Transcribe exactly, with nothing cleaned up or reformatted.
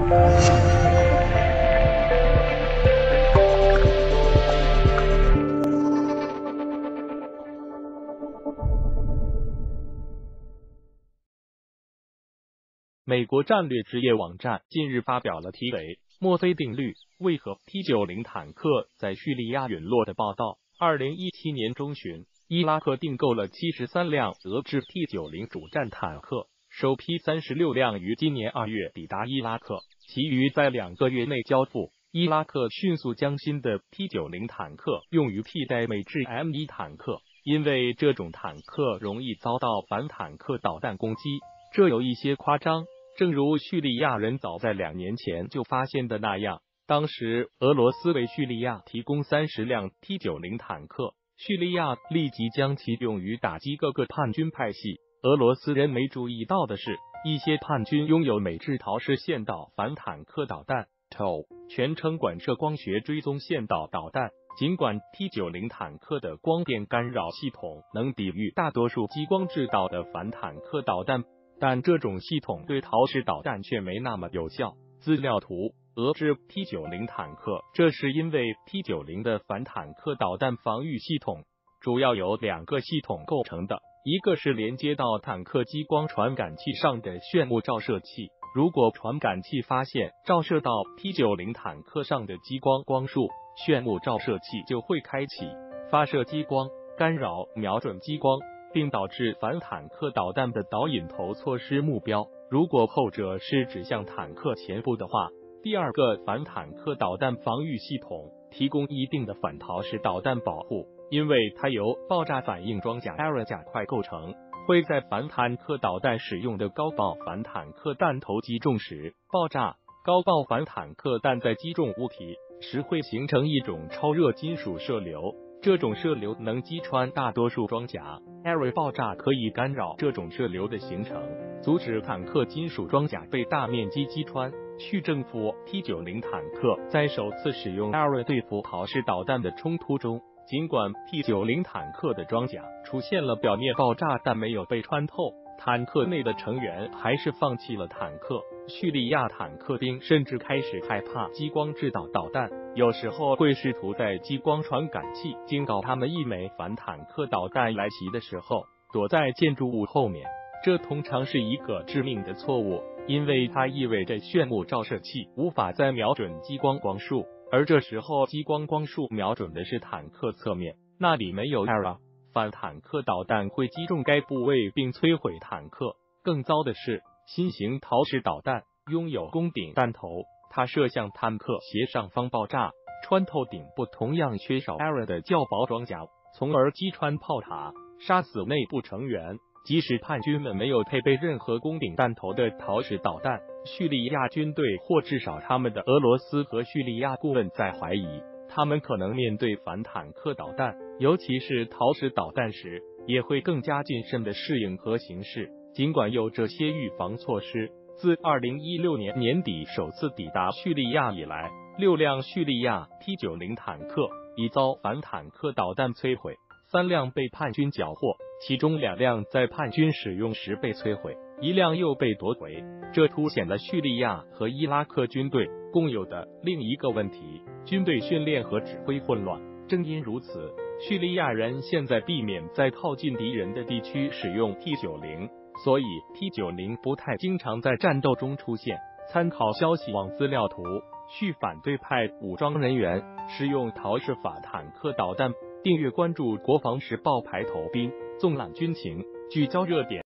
美国战略职业网站近日发表了题为墨菲定律：为何 T 九十 坦克在叙利亚陨落的报道。二零一七年中旬，伊拉克订购了七十三辆俄制 T 九十 主战坦克，首批三十六辆于今年二月抵达伊拉克，其余在两个月内交付。伊拉克迅速将新的 T 九十 坦克用于替代美制 M 一 坦克，因为这种坦克容易遭到反坦克导弹攻击，这有一些夸张。正如叙利亚人早在两年前就发现的那样，当时俄罗斯为叙利亚提供三十辆 T 九十 坦克，叙利亚立即将其用于打击各个叛军派系。俄罗斯人没注意到的是，一些叛军拥有美制陶式线导反坦克导弹 T O， 全称管射光学追踪线导导弹。尽管 T 九十 坦克的光电干扰系统能抵御大多数激光制导的反坦克导弹，但这种系统对陶式导弹却没那么有效。资料图：俄制 T 九十 坦克，这是因为 T 九十 的反坦克导弹防御系统主要由两个系统构成的，一个是连接到坦克激光传感器上的炫目照射器，如果传感器发现照射到 T 九十 坦克上的激光光束，炫目照射器就会开启，发射激光，干扰瞄准激光，并导致反坦克导弹的导引头错失目标。如果后者是指向坦克前部的话，第二个反坦克导弹防御系统提供一定的反陶式导弹保护，因为它由爆炸反应装甲 A R A 甲块构成，会在反坦克导弹使用的高爆反坦克弹头击中时爆炸。高爆反坦克弹在击中物体时会形成一种超热金属射流，这种射流能击穿大多数装甲。A R A 爆炸可以干扰这种射流的形成，阻止坦克金属装甲被大面积击穿。去政府 T 九十 坦克在首次使用 A R A 对付陶式导弹的冲突中，尽管 T 九十 坦克的装甲出现了表面爆炸，但没有被穿透，坦克内的成员还是放弃了坦克。叙利亚坦克兵甚至开始害怕激光制导导弹，有时候会试图在激光传感器警告他们一枚反坦克导弹来袭的时候躲在建筑物后面，这通常是一个致命的错误，因为它意味着炫目照射器无法再瞄准激光光束，而这时候激光光束瞄准的是坦克侧面，那里没有 A R A， 反坦克导弹会击中该部位并摧毁坦克。更糟的是，新型陶式导弹拥有攻顶弹头，它射向坦克斜上方爆炸，穿透顶部同样缺少 A R A 的较薄装甲，从而击穿炮塔，杀死内部成员。即使叛军们没有配备任何攻顶弹头的陶式导弹，叙利亚军队或至少他们的俄罗斯和叙利亚顾问在怀疑，他们可能面对反坦克导弹，尤其是陶式导弹时，也会更加谨慎的适应和行事。尽管有这些预防措施，自二零一六年年底首次抵达叙利亚以来，六辆叙利亚 T 九十 坦克已遭反坦克导弹摧毁，三辆被叛军缴获，其中两辆在叛军使用时被摧毁，一辆又被夺回。这凸显了叙利亚和伊拉克军队共有的另一个问题：军队训练和指挥混乱。正因如此，叙利亚人现在避免在靠近敌人的地区使用 T 九十，所以 T 九十不太经常在战斗中出现。参考消息网资料图，叙反对派武装人员使用陶式反坦克导弹。订阅关注国防时报排头兵，纵览军情，聚焦热点。